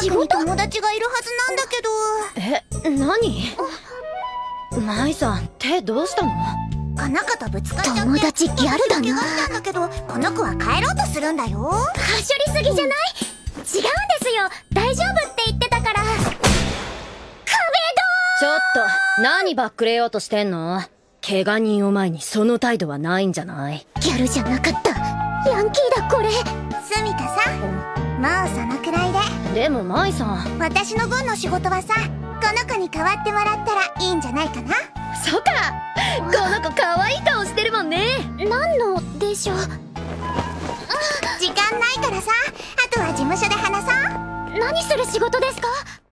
くに友達がいるはずなんだけど。 何？舞さん、手どうしたの？ かなかとぶつかっちゃって友達ギャルだな。 怪我したんだけど、この子は帰ろうとするんだよ。 はしょりすぎじゃない？違うんですよ。大丈夫って言ってたから。壁ドン！ ちょっと、何バックれようとしてんの？怪我人を前にその態度はないんじゃない？ ギャルじゃなかった。ヤンキーだこれ。 スミカさん、もうそのくらいで。 でも舞さん、 私の分の仕事はさ、この子に代わってもらったらいいんじゃないかな。 そっか。この子可愛い顔してるもんね。 何のでしょう。 時間ないからさ、あとは事務所で話そう。 何する仕事ですか？